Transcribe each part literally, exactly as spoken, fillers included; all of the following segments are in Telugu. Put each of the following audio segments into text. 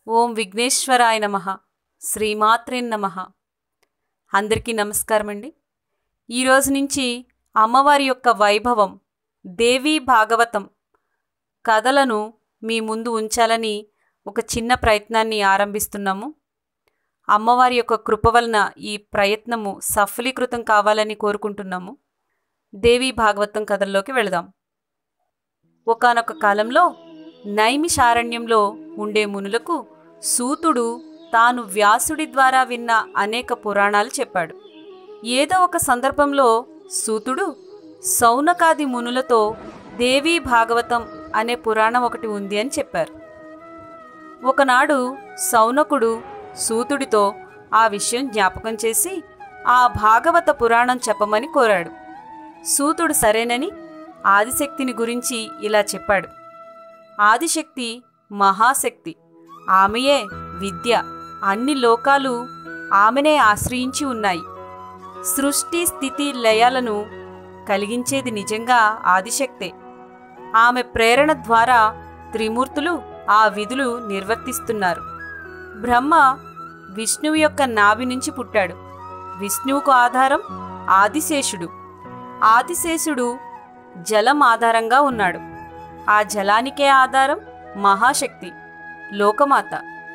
ఓం విఘ్నేశ్వరాయ నమః. శ్రీమాత్రే నమః. అందరికీ నమస్కారం అండి. ఈరోజు నుంచి అమ్మవారి యొక్క వైభవం, దేవీ భాగవతం కథలను మీ ముందు ఉంచాలని ఒక చిన్న ప్రయత్నాన్ని ఆరంభిస్తున్నాము. అమ్మవారి యొక్క కృప వలన ఈ ప్రయత్నము సఫలీకృతం కావాలని కోరుకుంటున్నాము. దేవీ భాగవతం కథల్లోకి వెళదాం. ఒకానొక కాలంలో నైమిషారణ్యంలో ఉండే మునులకు సూతుడు తాను వ్యాసుడి ద్వారా విన్న అనేక పురాణాలు చెప్పాడు. ఏదో ఒక సందర్భంలో సూతుడు సౌనకాది మునులతో దేవీ భాగవతం అనే పురాణం ఒకటి ఉంది అని చెప్పారు. ఒకనాడు సౌనకుడు సూతుడితో ఆ విషయం జ్ఞాపకం చేసి ఆ భాగవత పురాణం చెప్పమని కోరాడు. సూతుడు సరేనని ఆదిశక్తిని గురించి ఇలా చెప్పాడు. ఆదిశక్తి మహాశక్తి, ఆమెయే విద్య, అన్ని లోకాలు ఆమెనే ఆశ్రయించి ఉన్నాయి. సృష్టి స్థితి లయాలను కలిగించేది నిజంగా ఆదిశక్తే. ఆమె ప్రేరణ ద్వారా త్రిమూర్తులు ఆ విధులు నిర్వర్తిస్తున్నారు. బ్రహ్మ విష్ణువు యొక్క నాభి నుంచి పుట్టాడు. విష్ణువుకు ఆధారం ఆదిశేషుడు. ఆదిశేషుడు జలం ఆధారంగా ఉన్నాడు. ఆ జలానికే ఆధారం మహాశక్తి, లోకమాత.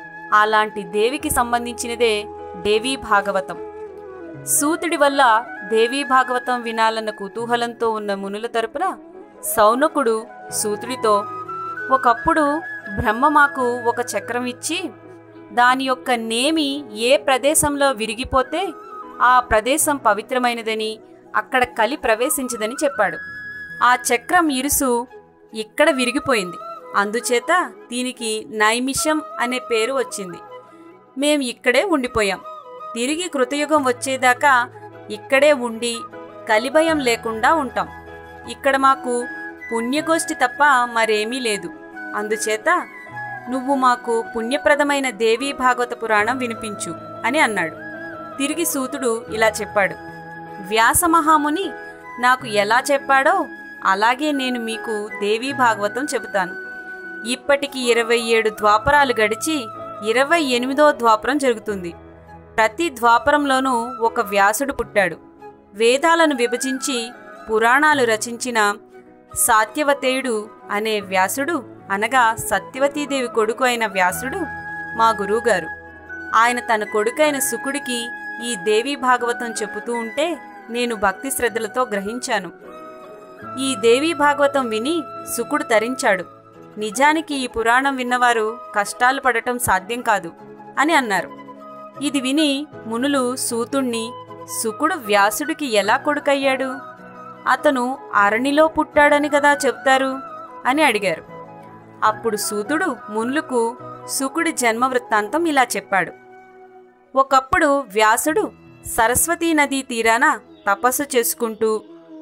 అలాంటి దేవికి సంబంధించినదే దేవీ భాగవతం. సూతుడి వల్ల దేవీ భాగవతం వినాలన్న కుతూహలంతో ఉన్న మునుల తరపున సౌనకుడు సూతుడితో, ఒకప్పుడు బ్రహ్మ మాకు ఒక చక్రం ఇచ్చి దాని యొక్క నేమి ఏ ప్రదేశంలో విరిగిపోతే ఆ ప్రదేశం పవిత్రమైనదని, అక్కడ కలి ప్రవేశించదని చెప్పాడు. ఆ చక్రం ఇరుసు ఇక్కడ విరిగిపోయింది. అందుచేత దీనికి నైమిషం అనే పేరు వచ్చింది. మేం ఇక్కడే ఉండిపోయాం. తిరిగి కృతయుగం వచ్చేదాకా ఇక్కడే ఉండి కలిభయం లేకుండా ఉంటాం. ఇక్కడ మాకు పుణ్యగోష్ఠి తప్ప మరేమీ లేదు. అందుచేత నువ్వు మాకు పుణ్యప్రదమైన దేవీ భాగవత పురాణం వినిపించు అని అన్నాడు. తిరిగి సూతుడు ఇలా చెప్పాడు. వ్యాసమహాముని నాకు ఎలా చెప్పాడో అలాగే నేను మీకు దేవీ భాగవతం చెబుతాను. ఇప్పటికి ఇరవై ఏడు ద్వాపరాలు గడిచి ఇరవై ఎనిమిదో ద్వాపరం జరుగుతుంది. ప్రతి ద్వాపరంలోనూ ఒక వ్యాసుడు పుట్టాడు. వేదాలను విభజించి పురాణాలు రచించిన సాత్యవతేయుడు అనే వ్యాసుడు, అనగా సత్యవతీదేవి కొడుకు అయిన వ్యాసుడు మా గురువుగారు. ఆయన తన కొడుకైన శుకుడికి ఈ దేవీ భాగవతం చెబుతూ ఉంటే నేను భక్తి శ్రద్ధలతో గ్రహించాను. ఈ దేవీ భాగవతం విని శుకుడు తరించాడు. నిజానికి ఈ పురాణం విన్నవారు కష్టాలు పడటం సాధ్యం కాదు అని అన్నారు. ఇది విని మునులు సూతుణ్ణి, శుకుడు వ్యాసుడికి ఎలా కొడుకయ్యాడు? అతను అరణిలో పుట్టాడని కదా చెప్తారు అని అడిగారు. అప్పుడు సూతుడు మునులకు శుకుడి జన్మ వృత్తాంతం ఇలా చెప్పాడు. ఒకప్పుడు వ్యాసుడు సరస్వతీ నదీ తీరాన తపస్సు చేసుకుంటూ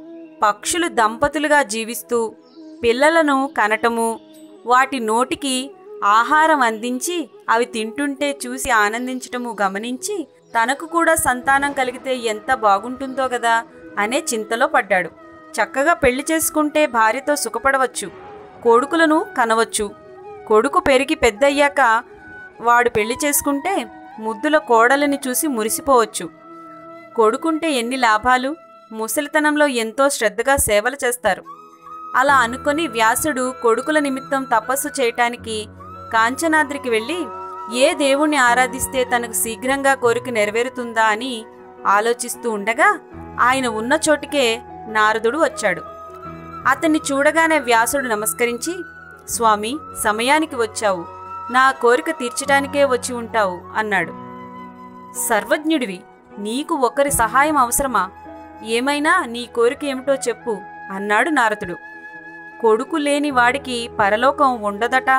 పక్షులు దంపతులుగా జీవిస్తూ పిల్లలను కనటము, వాటి నోటికి ఆహారం అందించి అవి తింటుంటే చూసి ఆనందించటము గమనించి తనకు కూడా సంతానం కలిగితే ఎంత బాగుంటుందో గదా అనే చింతలో పడ్డాడు. చక్కగా పెళ్లి చేసుకుంటే భార్యతో సుఖపడవచ్చు, కొడుకులను కనవచ్చు. కొడుకు పెరిగి పెద్దయ్యాక వాడు పెళ్లి చేసుకుంటే ముద్దుల కోడలని చూసి మురిసిపోవచ్చు. కొడుకుంటే ఎన్ని లాభాలు! ముసలితనంలో ఎంతో శ్రద్ధగా సేవలు చేస్తారు. అలా అనుకొని వ్యాసుడు కొడుకుల నిమిత్తం తపస్సు చేయటానికి కాంచనాద్రికి వెళ్ళి ఏ దేవుణ్ణి ఆరాధిస్తే తనకు శీఘ్రంగా కోరిక నెరవేరుతుందా అని ఆలోచిస్తూ ఉండగా ఆయన ఉన్న చోటికే నారదుడు వచ్చాడు. అతన్ని చూడగానే వ్యాసుడు నమస్కరించి, స్వామి, సమయానికి వచ్చావు. నా కోరిక తీర్చడానికే వచ్చి ఉంటావు అన్నాడు. సర్వజ్ఞుడివి, నీకు ఒకరి సహాయం అవసరమా? ఏమైనా నీ కోరిక ఏమిటో చెప్పు అన్నాడు నారదుడు. కొడుకు లేని వాడికి పరలోకం ఉండదట.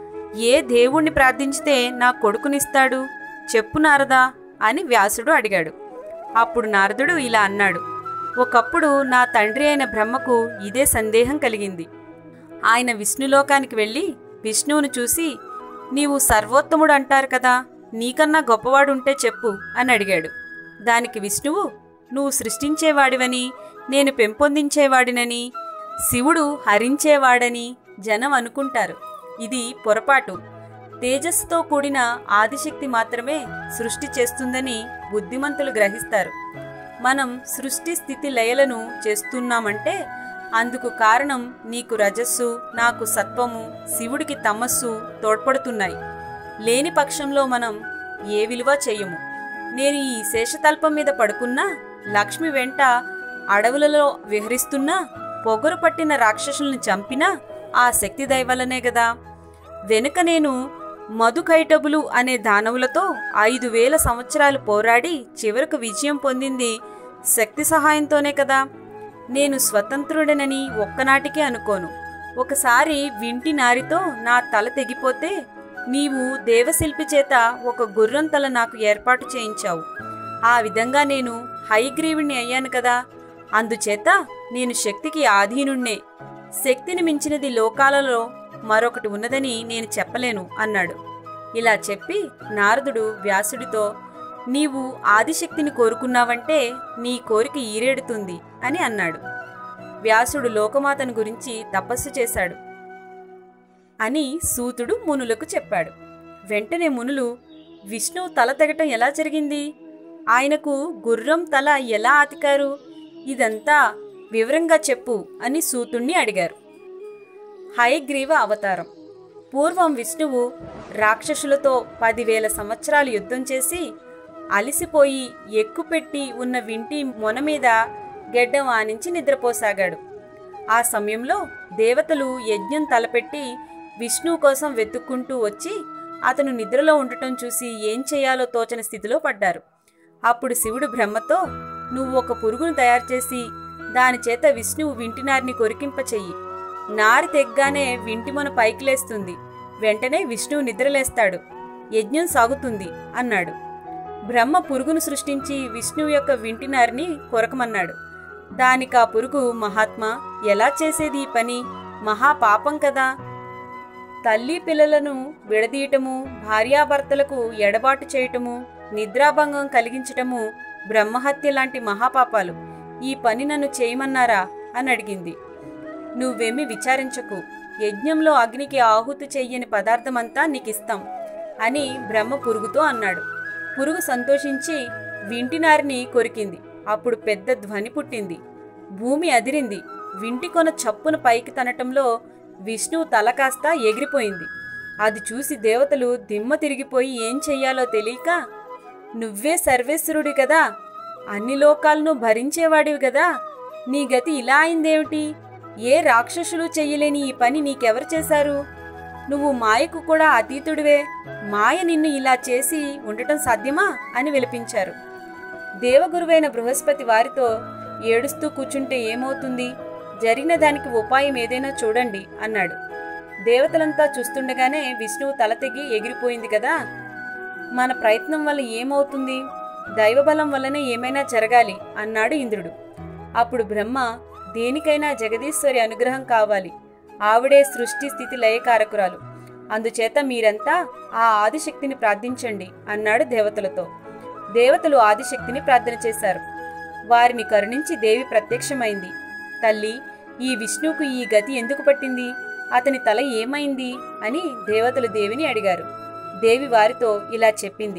ఏ దేవుణ్ణి ప్రార్థించితే నా కొడుకునిస్తాడు చెప్పు నారదా అని వ్యాసుడు అడిగాడు. అప్పుడు నారదుడు ఇలా అన్నాడు. ఒకప్పుడు నా తండ్రి అయిన బ్రహ్మకు ఇదే సందేహం కలిగింది. ఆయన విష్ణులోకానికి వెళ్ళి విష్ణువును చూసి, నీవు సర్వోత్తముడు అంటారు కదా, నీకన్నా గొప్పవాడుంటే చెప్పు అని అడిగాడు. దానికి విష్ణువు, నువ్వు సృష్టించేవాడివని, నేను పెంపొందించేవాడినని, శివుడు హరించేవాడని జనం అనుకుంటారు. ఇది పొరపాటు. తేజస్సుతో కూడిన ఆదిశక్తి మాత్రమే సృష్టి చేస్తుందని బుద్ధిమంతులు గ్రహిస్తారు. మనం సృష్టి స్థితి లయలను చేస్తున్నామంటే అందుకు కారణం నీకు రజస్సు, నాకు సత్వము, శివుడికి తమస్సు తోడ్పడుతున్నాయి. లేని పక్షంలో మనం ఏ విలువ చెయ్యము. నేను ఈ శేషతల్పం మీద పడుకున్నా, లక్ష్మి వెంట అడవులలో విహరిస్తున్నా, పొగరు పట్టిన రాక్షసుల్ని చంపినా ఆ శక్తి దయవల్లనే గదా. వెనుక నేను మధుకైటబులు అనే దానవులతో ఐదు వేల సంవత్సరాలు పోరాడి చివరకు విజయం పొందింది శక్తి సహాయంతోనే కదా. నేను స్వతంత్రుడనని ఒక్కనాటికే అనుకోను. ఒకసారి వింటి నారితో నా తల తెగిపోతే నీవు దేవశిల్పి చేత ఒక గుర్రం తల నాకు ఏర్పాటు చేయించావు. ఆ విధంగా నేను హయగ్రీవుణ్ణి అయ్యాను కదా. అందుచేత నేను శక్తికి ఆధీనుణ్ణే. శక్తిని మించినది లోకాలలో మరొకటి ఉన్నదని నేను చెప్పలేను అన్నాడు. ఇలా చెప్పి నారదుడు వ్యాసుడితో, నీవు ఆదిశక్తిని కోరుకున్నావంటే నీ కోరిక ఈరేడుతుంది అని అన్నాడు. వ్యాసుడు లోకమాతను గురించి తపస్సు చేశాడు అని సూతుడు మునులకు చెప్పాడు. వెంటనే మునులు, విష్ణువు తల తెగటం ఎలా జరిగింది? ఆయనకు గుర్రం తల ఎలా అతికారు? ఇదంతా వివరంగా చెప్పు అని సూతుణ్ణి అడిగారు. హయగ్రీవ అవతారం. పూర్వం విష్ణువు రాక్షసులతో పదివేల సంవత్సరాలు యుద్ధం చేసి అలిసిపోయి ఎక్కుపెట్టి ఉన్న వింటి మొన మీద గెడ్డం ఆనించి నిద్రపోసాగాడు. ఆ సమయంలో దేవతలు యజ్ఞం తలపెట్టి విష్ణువు కోసం వెతుక్కుంటూ వచ్చి అతను నిద్రలో ఉండటం చూసి ఏం చేయాలో తోచని స్థితిలో పడ్డారు. అప్పుడు శివుడు బ్రహ్మతో, నువ్వు ఒక పురుగును తయారు చేసి దాని చేత విష్ణువు వింటినారిని కొరికింప చెయ్యి. నారి తెగ్గానే వింటి మొన పైకి లేస్తుంది. వెంటనే విష్ణువు నిద్రలేస్తాడు. యజ్ఞం సాగుతుంది అన్నాడు. బ్రహ్మ పురుగును సృష్టించి విష్ణువు యొక్క వింటినారిని కొరకమన్నాడు. దానికి ఆ పురుగు, మహాత్మా, ఎలా చేసేది ఈ పని? మహాపాపం కదా. తల్లి పిల్లలను విడదీయటము, భార్యాభర్తలకు ఎడబాటు చేయటము, నిద్రాభంగం కలిగించటము, బ్రహ్మహత్య లాంటి మహాపాపాలు. ఈ పని నన్ను చేయమన్నారా అని అడిగింది. నువ్వేమీ విచారించకు. యజ్ఞంలో అగ్నికి ఆహుతి చెయ్యని పదార్థమంతా నీకిస్తాం అని బ్రహ్మ పురుగుతో అన్నాడు. పురుగు సంతోషించి వింటినారిని కొరికింది. అప్పుడు పెద్ద ధ్వని పుట్టింది. భూమి అదిరింది. వింటి కొన చప్పున పైకి తనటంలో విష్ణువు తల కాస్త ఎగిరిపోయింది. అది చూసి దేవతలు దిమ్మ తిరిగిపోయి ఏం చెయ్యాలో తెలియక, నువ్వే సర్వేశ్వరుడి కదా, అన్ని లోకాలను భరించేవాడివి కదా, నీ గతి ఇలా అయిందేమిటి? ఏ రాక్షసులు చెయ్యలేని ఈ పని నీకెవరు చేశారు? నువ్వు మాయకు కూడా అతీతుడివే. మాయ నిన్ను ఇలా చేసి ఉండటం సాధ్యమా అని విలపించారు. దేవగురువైన బృహస్పతి వారితో, ఏడుస్తూ కూర్చుంటే ఏమవుతుంది? జరిగిన దానికి ఉపాయం ఏదైనా చూడండి అన్నాడు. దేవతలంతా చూస్తుండగానే విష్ణువు తల తెగి ఎగిరిపోయింది కదా. మన ప్రయత్నం వల్ల ఏమవుతుంది? దైవబలం వల్లనే ఏమైనా జరగాలి అన్నాడు ఇంద్రుడు. అప్పుడు బ్రహ్మ, దేనికైనా జగదీశ్వరి అనుగ్రహం కావాలి. ఆవిడే సృష్టి స్థితి లయకారకురాలు. అందుచేత మీరంతా ఆ ఆదిశక్తిని ప్రార్థించండి అన్నాడు దేవతలతో. దేవతలు ఆదిశక్తిని ప్రార్థన చేశారు. వారిని కరుణించి దేవి ప్రత్యక్షమైంది. తల్లి, ఈ విష్ణువుకు ఈ గతి ఎందుకు పట్టింది? అతని తల ఏమైంది అని దేవతలు దేవిని అడిగారు. దేవి వారితో ఇలా చెప్పింది.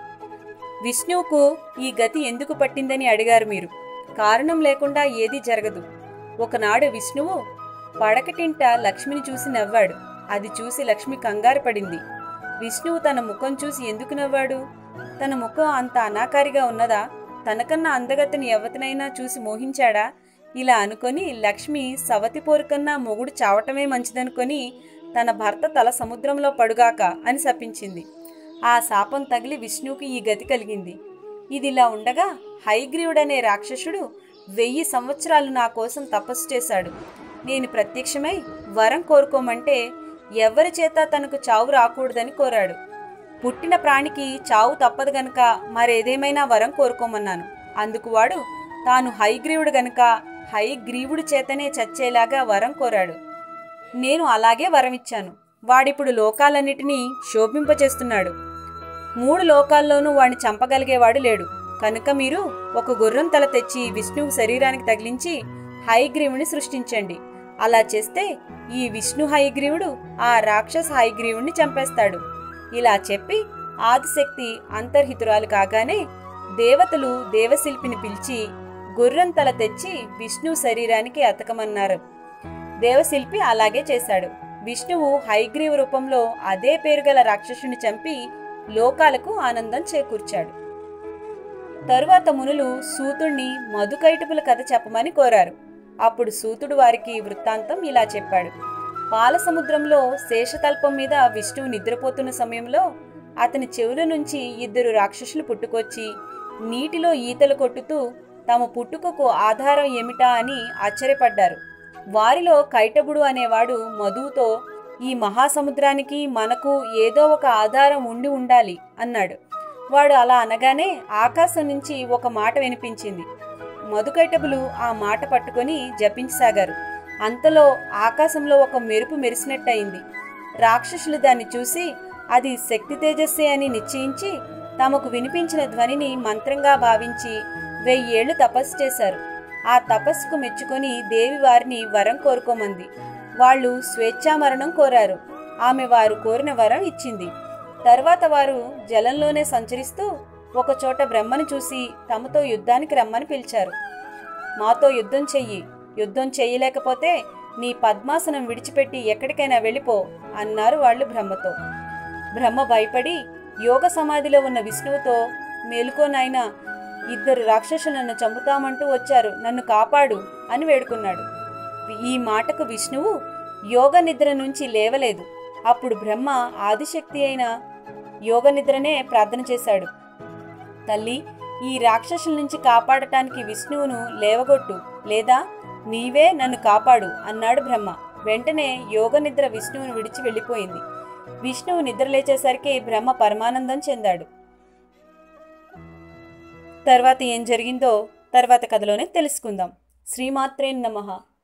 విష్ణువుకు ఈ గతి ఎందుకు పట్టిందని అడిగారు మీరు. కారణం లేకుండా ఏదీ జరగదు. ఒకనాడు విష్ణువు పడకటింట లక్ష్మిని చూసి నవ్వాడు. అది చూసి లక్ష్మి కంగారు పడింది. విష్ణువు తన ముఖం చూసి ఎందుకు నవ్వాడు? తన ముఖం అంత అనాకారిగా ఉన్నదా? తనకన్నా అందగతిని ఎవరినైనా చూసి మోహించాడా? ఇలా అనుకొని లక్ష్మి సవతి పోరుకన్నా మొగుడు చావటమే మంచిదనుకొని తన భర్త తల సముద్రంలో పడుగాక అని శపించింది. ఆ శాపం తగిలి విష్ణువుకి ఈ గతి కలిగింది. ఇదిలా ఉండగా హయగ్రీవుడనే రాక్షసుడు వెయ్యి సంవత్సరాలు నా కోసం తపస్సు చేశాడు. నేను ప్రత్యక్షమై వరం కోరుకోమంటే ఎవరి చేత తనకు చావు రాకూడదని కోరాడు. పుట్టిన ప్రాణికి చావు తప్పదు గనుక మరేదేమైనా వరం కోరుకోమన్నాను. అందుకు వాడు తాను హయగ్రీవుడు గనుక హయగ్రీవుడి చేతనే చచ్చేలాగా వరం కోరాడు. నేను అలాగే వరం ఇచ్చాను. వాడిప్పుడు లోకాలన్నిటినీ శోభింపచేస్తున్నాడు. మూడు లోకాల్లోనూ వాడిని చంపగలిగేవాడు లేడు. కనుక మీరు ఒక గుర్రం తల తెచ్చి విష్ణువు శరీరానికి తగిలించి హయగ్రీవుని సృష్టించండి. అలా చేస్తే ఈ విష్ణు హయగ్రీవుడు ఆ రాక్షస హయగ్రీవుణ్ణి చంపేస్తాడు ఇలా చెప్పి ఆదిశక్తి అంతర్హితురాలు కాగానే దేవతలు దేవశిల్పిని పిలిచి గుర్రం తల తెచ్చి విష్ణు శరీరానికి అతకమన్నారు. దేవశిల్పి అలాగే చేశాడు. విష్ణువు హయగ్రీవ రూపంలో అదే పేరుగల రాక్షసుని చంపి లోకాలకు ఆనందం చేకూర్చాడు. తరువాత మునులు సూతుణ్ణి మధుకైటపుల కథ చెప్పమని కోరారు. అప్పుడు సూతుడు వారికి వృత్తాంతం ఇలా చెప్పాడు. పాలసముద్రంలో శేషతల్పం మీద విష్ణువు నిద్రపోతున్న సమయంలో అతని చెవుల నుంచి ఇద్దరు రాక్షసులు పుట్టుకొచ్చి నీటిలో ఈతలు కొట్టుతూ తమ పుట్టుకకు ఆధారం ఏమిటా అని ఆశ్చర్యపడ్డారు. వారిలో కైటబుడు అనేవాడు మధువుతో, ఈ మహాసముద్రానికి మనకు ఏదో ఒక ఆధారం ఉండి ఉండాలి అన్నాడు. వాడు అలా అనగానే ఆకాశం నుంచి ఒక మాట వినిపించింది. మధుకైటబులు ఆ మాట పట్టుకొని జపించసాగారు. అంతలో ఆకాశంలో ఒక మెరుపు మెరిసినట్టయింది. రాక్షసులు దాన్ని చూసి అది శక్తి తేజస్సే అని నిశ్చయించి తమకు వినిపించిన ధ్వనిని మంత్రంగా భావించి వెయ్యేళ్లు తపస్సు చేశారు. ఆ తపస్సుకు మెచ్చుకొని దేవి వారిని వరం కోరుకోమంది. వాళ్ళు స్వేచ్ఛామరణం కోరారు. ఆమె వారు కోరిన వరం ఇచ్చింది. తర్వాత వారు జలంలోనే సంచరిస్తూ ఒకచోట బ్రహ్మను చూసి తమతో యుద్ధానికి రమ్మని పిలిచారు. మాతో యుద్ధం చెయ్యి, యుద్ధం చేయలేకపోతే నీ పద్మాసనం విడిచిపెట్టి ఎక్కడికైనా వెళ్ళిపో అన్నారు వాళ్ళు బ్రహ్మతో. బ్రహ్మ భయపడి యోగ సమాధిలో ఉన్న విష్ణువుతో, మేలుకోనాయనా, ఇద్దరు రాక్షసులు నన్ను చంపుతామంటూ వచ్చారు, నన్ను కాపాడు అని వేడుకున్నాడు. ఈ మాటకు విష్ణువు యోగ నిద్ర నుంచి లేవలేదు. అప్పుడు బ్రహ్మ ఆదిశక్తి అయిన యోగ నిద్రనే ప్రార్థన చేశాడు. తల్లి, ఈ రాక్షసుల నుంచి కాపాడటానికి విష్ణువును లేవగొట్టు, లేదా నీవే నన్ను కాపాడు అన్నాడు బ్రహ్మ. వెంటనే యోగ నిద్ర విష్ణువును విడిచి వెళ్ళిపోయింది. విష్ణువు నిద్ర లేచేసరికి బ్రహ్మ పరమానందం చెందాడు. తర్వాత ఏం జరిగిందో తర్వాత కథలోనే తెలుసుకుందాం. శ్రీమాత్రే నమః.